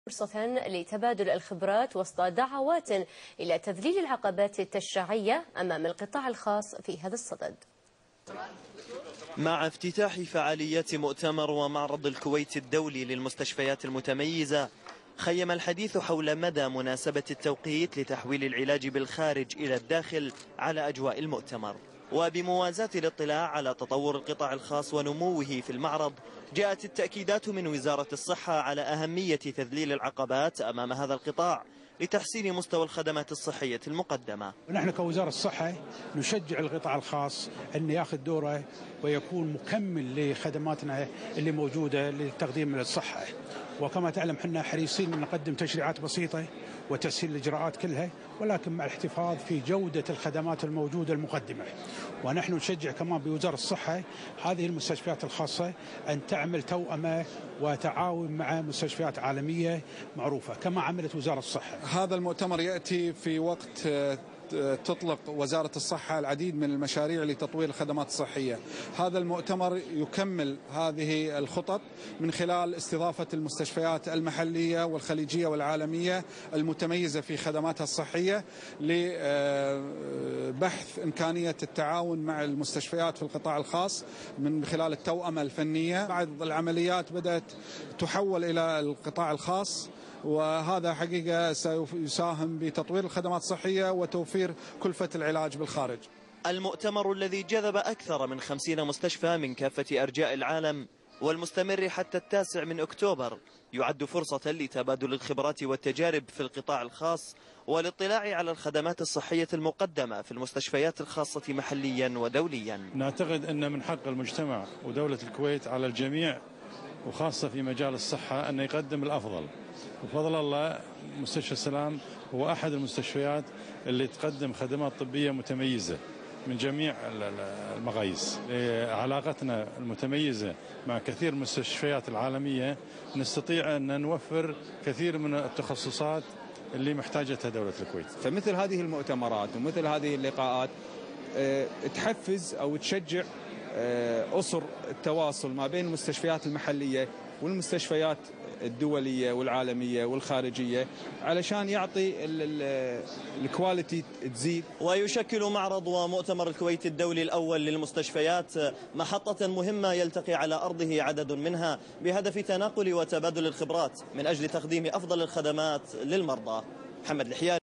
فرصة لتبادل الخبرات وسط دعوات إلى تذليل العقبات التشريعية أمام القطاع الخاص في هذا الصدد. مع افتتاح فعاليات مؤتمر ومعرض الكويت الدولي للمستشفيات المتميزة، خيم الحديث حول مدى مناسبة التوقيت لتحويل العلاج بالخارج إلى الداخل على أجواء المؤتمر. وبموازاة الاطلاع على تطور القطاع الخاص ونموه في المعرض، جاءت التأكيدات من وزارة الصحة على أهمية تذليل العقبات أمام هذا القطاع لتحسين مستوى الخدمات الصحية المقدمة. نحن كوزارة الصحة نشجع القطاع الخاص أن يأخذ دوره ويكون مكمل لخدماتنا اللي موجودة لتقديم الصحة، وكما تعلم احنا حريصين أن نقدم تشريعات بسيطة وتسهيل الإجراءات كلها، ولكن مع الاحتفاظ في جودة الخدمات الموجودة المقدمة. ونحن نشجع كمان بوزارة الصحة هذه المستشفيات الخاصة أن تعمل توأمة وتعاون مع مستشفيات عالمية معروفة كما عملت وزارة الصحة. هذا المؤتمر يأتي في وقت تطلق وزارة الصحة العديد من المشاريع لتطوير الخدمات الصحية. هذا المؤتمر يكمل هذه الخطط من خلال استضافة المستشفيات المحلية والخليجية والعالمية المتميزة في خدماتها الصحية لبحث إمكانية التعاون مع المستشفيات في القطاع الخاص من خلال التوأمة الفنية. بعض العمليات بدأت تحول إلى القطاع الخاص، وهذا حقيقة سيساهم بتطوير الخدمات الصحية وتوفير كلفة العلاج بالخارج. المؤتمر الذي جذب أكثر من 50 مستشفى من كافة أرجاء العالم والمستمر حتى 9 أكتوبر يعد فرصة لتبادل الخبرات والتجارب في القطاع الخاص والاطلاع على الخدمات الصحية المقدمة في المستشفيات الخاصة محليا ودوليا. نعتقد أن من حق المجتمع ودولة الكويت على الجميع وخاصة في مجال الصحة أن يقدم الأفضل. بفضل الله مستشفى السلام هو أحد المستشفيات اللي تقدم خدمات طبية متميزة من جميع المقاييس. علاقتنا المتميزة مع كثير من المستشفيات العالمية نستطيع أن نوفر كثير من التخصصات اللي محتاجتها دولة الكويت. فمثل هذه المؤتمرات ومثل هذه اللقاءات تحفز أو تشجع أسر التواصل ما بين المستشفيات المحلية والمستشفيات الدولية والعالمية والخارجية علشان يعطي الكواليتي تزيد. ويشكل معرض ومؤتمر الكويت الدولي الأول للمستشفيات محطة مهمة يلتقي على أرضه عدد منها بهدف تناقل وتبادل الخبرات من أجل تقديم أفضل الخدمات للمرضى. محمد الحياري.